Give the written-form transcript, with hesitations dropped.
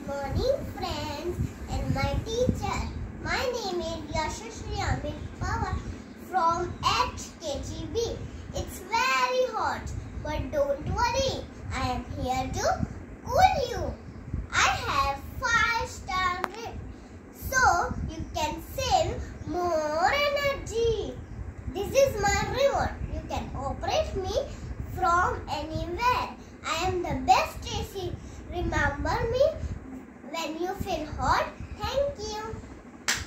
morning friends and my teacher. My name is Yashashri from HKGB. It's very hot, but don't worry. I am here to cool you. I have 5-star rate, so you can save more energy. This is my remote. You can operate me from anywhere. I am the best AC. Remember me?